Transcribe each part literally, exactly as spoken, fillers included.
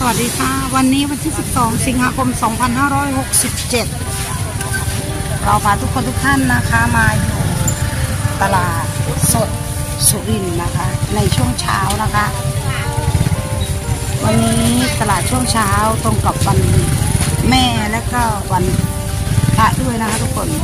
วัสดีค่ะวันนี้วันที่สิบสองสิงหาคมสองพันห้าร้อยหกสิบเจ็ดเราพาทุกคนทุกท่านนะคะมาอยู่ตลาดสดสุรินทร์นะคะในช่วงเช้านะคะวันนี้ตลาดช่วงเช้าตรงกับวันแม่และก็วันพระด้วยนะคะทุกคน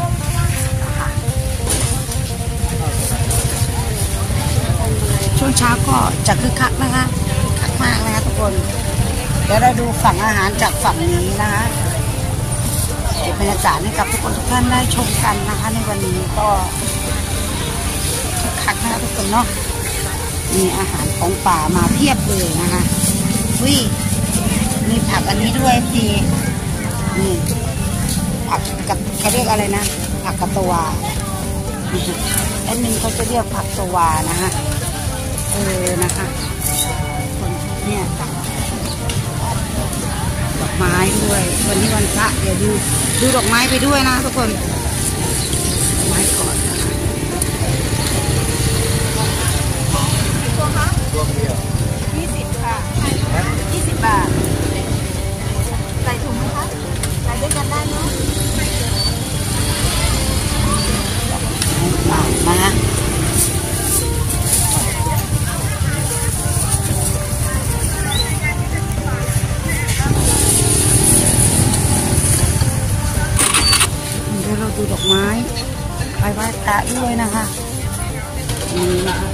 ช่วงเช้าก็จะคึกคักนะคะคึกคักมากนะคะทุกคนเดี๋ยวเราดูฝั่งอาหารจากฝั่งนี้นะคะเก็บบรรยากาศให้กับทุกคนทุกท่านได้ชมกันนะคะในวันนี้ก็คึกคักนะคะทุกคนเนาะมีอาหารของป่ามาเพียบเลยนะคะวิมีผักอันนี้ด้วยทีนี่ผักกับเขาเรียกอะไรนะผักกระตัวอันนี้เขาจะเรียกผักตวานะคะเออนะคะคนเนี่ยดอกไม้ด้วยวันนี้วันพระเดี๋ยวดูดูดอกไม้ไปด้วยนะทุกคนดอกไม้ก่อนตัวคะตัวเดียวยี่สิบค่ะยี่สิบบาทใส่ถุงไหมคะใส่ด้วยกันได้เนาะบาทนะคะเราดูดอกไม้ไปไหว้พระด้วยนะคะนี่นะคะ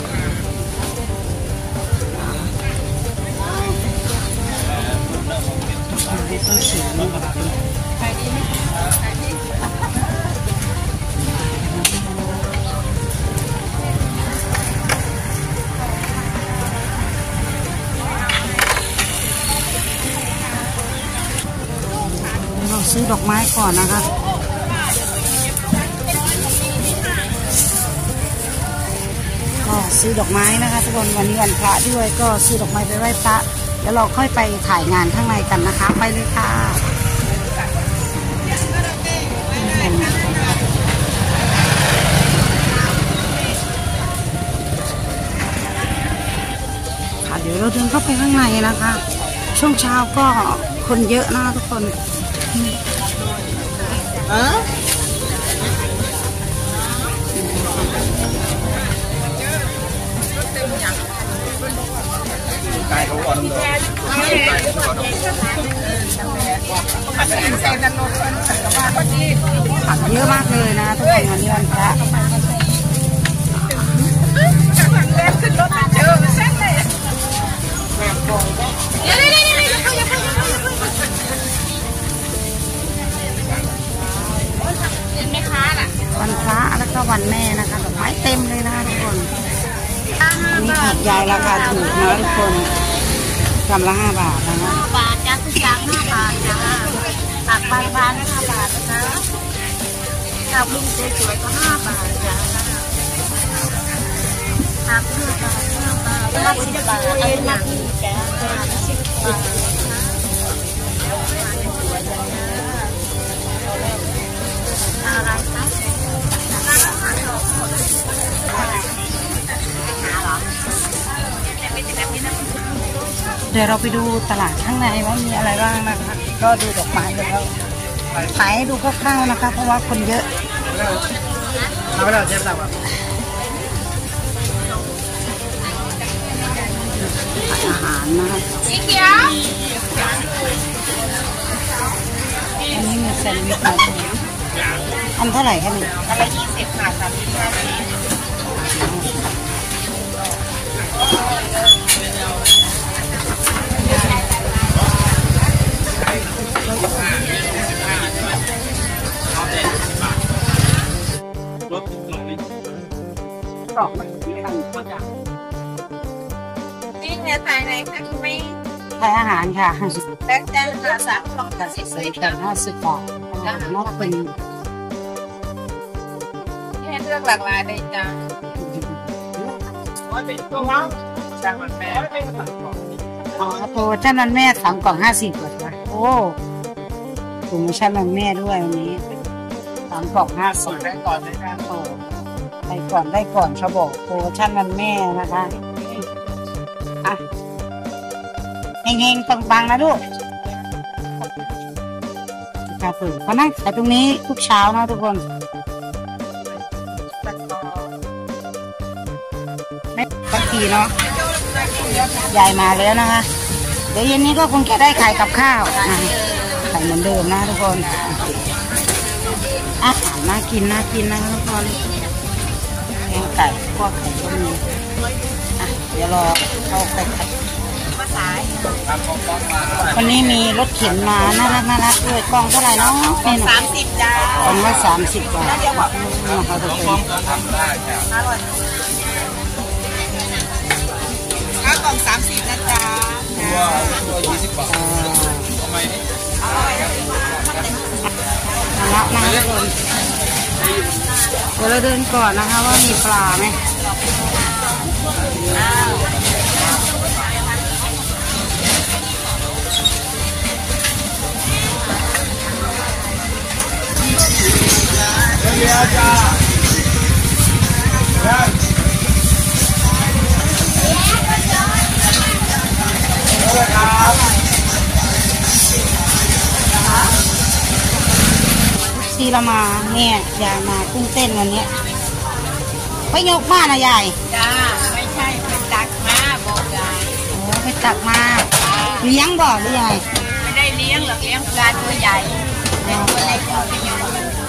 ต้นสูงไปดีไหมเราซื้อดอกไม้ก่อนนะคะซื้อดอกไม้นะคะทุกคนวันนี้วันพระด้วยก็ซื้อดอกไม้ไปไหว้พระแล้วเราค่อยไปถ่ายงานข้างในกันนะคะไปเลยค่ะค่ะเดี๋ยวเราเดินเข้าไปข้างในนะคะช่วงเช้าก็คนเยอะนะทุกคนเออผักเยอะมากเลยนะทุกคนวันนี้วันพระวันพระแล้วก็วันแม่นะคะดอกไม้เต็มเลยนะทุกคนนี่ผักยายราคาถูกนะทุกคนกำละห้าบาทนะคะห้าบาทจ้าทุกอย่างห้าบาทจ้าผักใบบานห้าบาทนะผักลุงสวยๆก็ห้าบาทจ้าผักห้าบาทห้าบาทห้าสิบบาทอะไรนะจ้าสิบบาทอะไรคะเดี๋ยวเราไปดูตลาดข้างในว่ามีอะไรบ้างนะคะก็ดูดอกไม้กันแล้วขายให้ดูคร่าวๆนะคะเพราะว่าคนเยอะเอาไปแล้วเชฟสั่งแบบอาหารนะคะสีเขียวอันนี้มีแซนด์วิชมาด้วยอันเท่าไหร่คะเนี่ยอันละยี่สิบค่ะสามสิบห้าบาทกรอบมันที่ทางก็จะนี่เนี่ยถ่ายไหนคะคุณไม่ถ่ายอาหารค่ะแล้วแต่ละสามกล่องค่ะสิบสี่แต่ห้าสิบบาทนอกเป็นให้เลือกหลากหลายเลยจ้าอ๋อโปรโมชั่นวันแม่สามกล่องห้าสิบเหรอคะโอ้โปรโมชั่นวันแม่ด้วยวันนี้สามกล่องห้าสิบได้ก่อนได้ก่อนโอ้ได้ก่อนได้ก่อนเขาบอกโปรโมชั่นวันแม่นะคะอ่ะเฮงๆปังๆนะลูกครับผมเขานั่งขายตรงนี้ทุกเช้านะทุกคนไม่สักทีเนาะยายมาแล้วนะคะเดี๋ยวเย็นนี้ก็คงจะได้ขายกับข้าวนะขายเหมือนเดิมนะทุกคนอาหารน่ากินน่ากินนะทุกคนแกงไก่พวกไก่ก็มีอ่ะเดี๋ยวรอเข้าไปขัดวันนี้มีรถเข็นมาน่ารักน่ารักด้วยกล่องเท่าไหร่เนาะเป็นสามสิบจ้ากล่องละสามสิบบาทนะคะทุกคนข้าวกล่องสามสิบนะจ๊ะตัวยี่สิบบาททำไมมาแล้วนะทุกคนเดี๋ยวเราเดินก่อนนะคะว่ามีปลาไหมเดี๋ยวจ้าทีเรามาเนี่ยยายมากุ้งเต้นวันนี้ไปยกมานะยายจ้าไม่ใช่ไปตักมาบอกยายโอ้ไปตักมาเลี้ยงบ่หรือยังไงไม่ได้เลี้ยงหรอกเลี้ยงปลาตัวใหญ่แต่ตัวเล็กเราไม่ยอม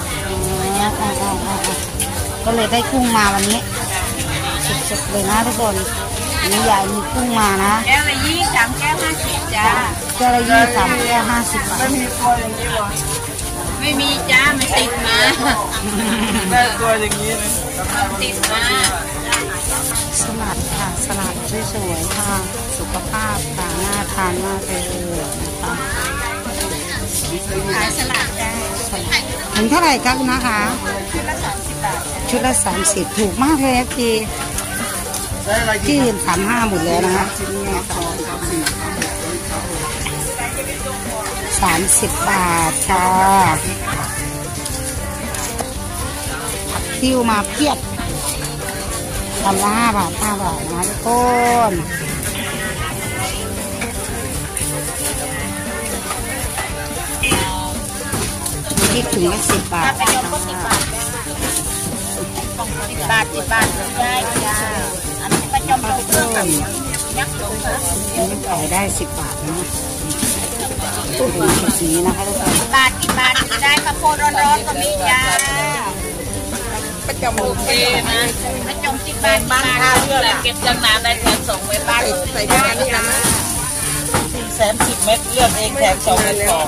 ก็เลยได้กุ้งมาวันนี้สุดๆเลยนะทุกคนอันนี้ยายมีกุ้งมานะแก้วละยี่สามแก้วห้าสิบจ้าแก้วละยี่สามแก้วห้าสิบบาทไม่มีตัวอย่างนี้หรอไม่มีจ้ามันติดมาแม่ตัวอย่างนี้เลยติดมาสลัดค่ะสลัดสวยๆค่ะสุขภาพค่ะน่าทานมากเลยนะคะขายสลัดจ้าถึงเท่าไหร่ครับนะคะชุดละสามสิบบาทชุดละสามสิบถูกมากเลยพี่ที่อื่นสามห้าหมดแล้วนะคะสามสิบบาทค่ะทิวมาเพียบทำละห้าบาทห้าบาทนะทุกคนที่ถึงละสิบบาทสิบบาทสิบบาทสิบบาทได้จ้าอันนี้ประจำทุกเรื่องยักษ์ลงนะนี่ขายได้สิบบาทนะตัวนี้นะคะทุกคนบาทกี่บาทได้ข้าวโพดร้อนๆก็มีจ้าประจำโอเคนะประจำสิบบาทบ้านข้าวเรื่องเก็บจังนานได้แถมส่งไปบ้านใส่ได้จ้าสี่แสนสิบเม็ดเลือกเองแถมสองเม็ดสอง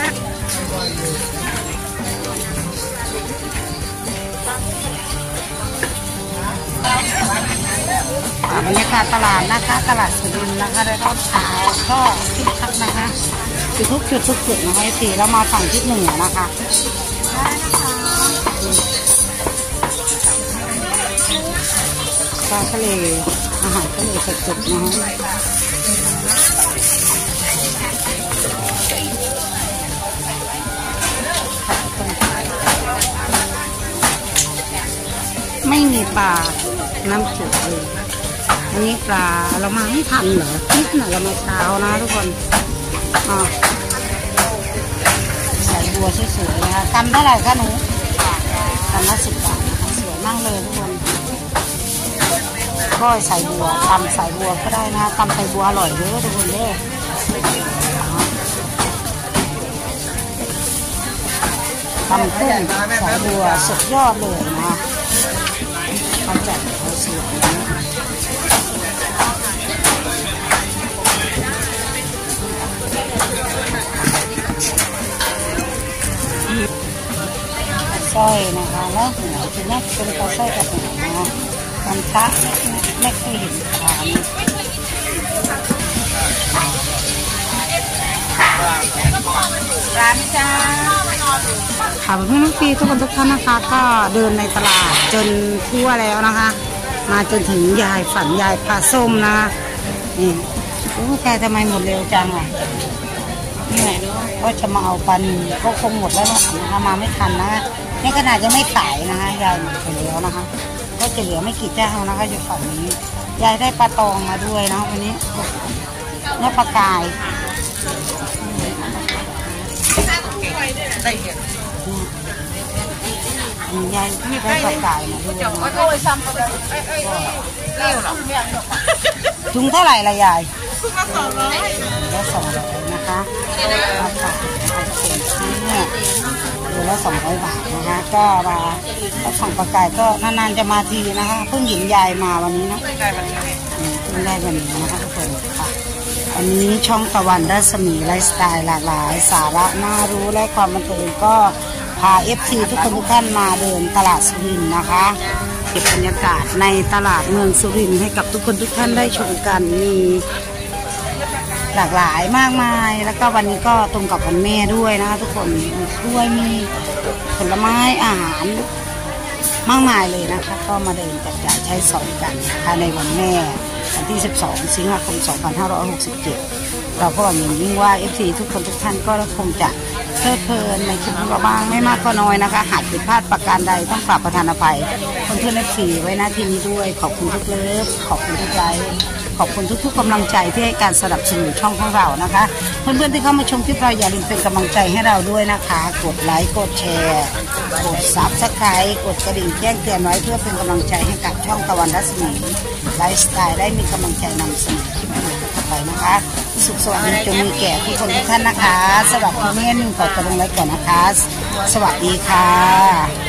บรรยากาศตลาดนะคะตลาดสุรินทร์นะคะในตอนเช้าก็คึกคักนะคะคือทุกจุดทุกจุดนะคะสี่เรามาฝั่งทิศเหนือนะคะปลาทะเลอาหารทะเลสดๆนะคะไม่มีปลาน้ำจืดเลยอันนี้ปลาเรามาไม่ทันเหรอนิดหน่อยเรามาเช้านะทุกคนอ่าใส่บัวสวยๆนะคะกำเท่าไหร่คะหนูกำละสิบบาทนะคะสวยมากเลยทุกคนก็ใส่บัวตำใส่บัวก็ได้นะตำใส่บัวอร่อยเลยทุกคนเด้อตำกุ้งใส่บัวสุดยอดเลยนะเขาจัดเขาสวยสร้อยนะคะแล้วหัวคือน่าเป็นปลาสร้อยกับหัวนะมันพระไม่เคยเห็นขายร้านจ้าค่ะเพื่อนๆพี่ทุกคนทุกท่านนะคะก็เดินในตลาดจนทั่วแล้วนะคะมาจนถึงยายฝันยายปลาส้มนะนี่โอ้แกทำไมหมดเร็วจังอ่ะนี่ก็จะมาเอาปลาหนึ่งก็คงหมดแล้วนะคะมาไม่ทันนะนี่ขนาดยังไม่ขายนะคะยายหมดไปแล้วนะคะก็จะเหลือไม่กี่เจ้านะคะอยู่ฝั่งนี้ยายได้ปลาตองมาด้วยนะวันนี้เนื้อปลากายได้เห็นมีใหญ่ได้ปลากายนะด้วยถุงเท่าไหร่ละยายถุงละสองร้อยละสองร้อยนะคะปลากายเป็นชิ้นเนี่ยดูละสองร้อยบาทนะคะก็มาสั่งปลากายก็นานๆจะมาทีนะคะเพิ่งหญิงยายมาวันนี้นะได้วันนี้เพิ่งได้วันนี้นะคะทุกคนค่ะอันนี้ช่องตะวันรัศมีไลฟ์สไตล์หลากหลายสาระน่ารู้และความบันเทิงก็พา เอฟ ซี ทุกคนทุกท่านมาเดินตลาดสุรินทร์นะคะเก็บบรรยากาศในตลาดเมืองสุรินทร์ให้กับทุกคนทุกท่านได้ชมกันมีหลากหลายมากมายแล้วก็วันนี้ก็ตรงกับวันแม่ด้วยนะคะทุกคนมีกล้วยมีผลไม้อาหารมากมายเลยนะคะก็มาเดินจับจ่ายใช้สอยกันนะคะในวันแม่วันที่สิบสองสิงหาคมสองพันห้าร้อยหกสิบเจ็ดเราก็หวังอย่างยิ่งว่า เอฟ ซี ทุกคนทุกท่านก็คงจะเพลิดเพลินในคลิปของเราบ้างไม่มากก็น้อยนะคะหากผิดพลาดประการใดต้องกราบประทานอภัยคนเพื่อน เอฟ ซี ไว้หน้าที่นี้ด้วยขอบคุณทุกเลิฟขอบคุณทุกไลค์ขอบคุณทุกๆกำลังใจที่ให้การสนับสนุนช่องของเรานะคะเพื่อนๆที่เข้ามาชมคลิปเราอย่าลืมเป็นกำลังใจให้เราด้วยนะคะกดไลค์กดแชร์กดซับสไครต์กดกระดิ่งแจ้งเตือนไว้เพื่อเป็นกำลังใจให้กับช่องตะวันรัศมีไลฟ์สไตล์ได้มีกำลังใจนำเสนอคลิปใหม่ต่อไปนะคะสุขสวัสดิ์จงมีแก่ทุกคนทุกท่านนะคะสำหรับคุณแม่หนึ่งขอตัวลงไว้ก่อนนะคะสวัสดีค่ะ